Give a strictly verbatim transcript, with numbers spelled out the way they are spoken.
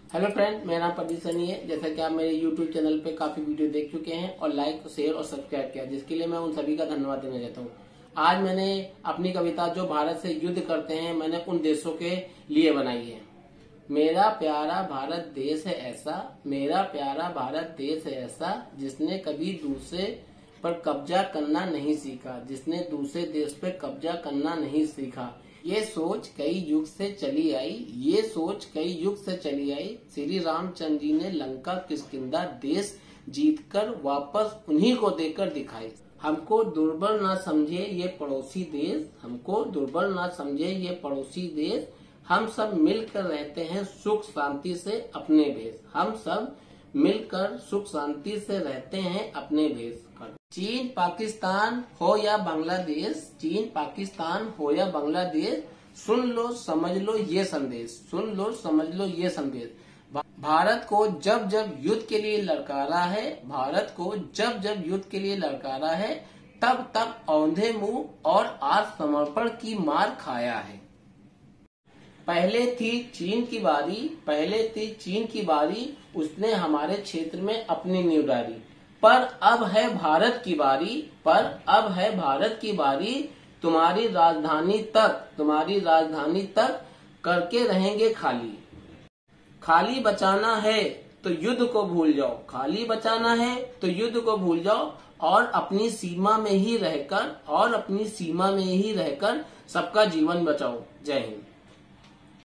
Hello friend, मेरा नाम प्रदीप सनी है। जैसा कि आप मेरे यूट्यूब चैनल पे काफी वीडियो देख चुके हैं और लाइक, शेयर और सब्सक्राइब किया, जिसके लिए मैं उन सभी का धन्यवाद देना चाहता हूँ। आज मैंने अपनी कविता जो भारत से युद्ध करते हैं, मैंने उन देशों के लिए बनाई है। मेरा प्यारा भारत देश है ऐसा, मेरा प्यारा भारत देश है ऐसा, जिसने कभी दूसरे पर कब्जा करना नहीं सीखा, जिसने दूसरे देश पे कब्जा करना नहीं सीखा। ये सोच कई युग से चली आई, ये सोच कई युग से चली आई। श्री रामचंद्र जी ने लंका किष्किंधा देश जीतकर वापस उन्हीं को देकर दिखाई। हमको दुर्बल ना समझे ये पड़ोसी देश, हमको दुर्बल ना समझे ये पड़ोसी देश। हम सब मिलकर रहते हैं सुख शांति से अपने भेष, हम सब मिलकर सुख शांति से रहते हैं अपने भेष। चीन पाकिस्तान हो या बांग्लादेश, चीन पाकिस्तान हो या बांग्लादेश, सुन लो समझ लो ये संदेश, सुन लो समझ लो ये संदेश। भारत को जब जब युद्ध के लिए ललकारा है, भारत को जब जब युद्ध के लिए ललकारा है, तब तब औंधे मुंह और आत्मसमर्पण की मार खाया है। पहले थी चीन की बारी, पहले थी चीन की बारी, उसने हमारे क्षेत्र में अपनी नींव डाली। पर अब है भारत की बारी, पर अब है भारत की बारी, तुम्हारी राजधानी तक, तुम्हारी राजधानी तक करके रहेंगे खाली। खाली बचाना है तो युद्ध को भूल जाओ, खाली बचाना है तो युद्ध को भूल जाओ, और अपनी सीमा में ही रहकर, और अपनी सीमा में ही रहकर सबका जीवन बचाओ। जय हिंद।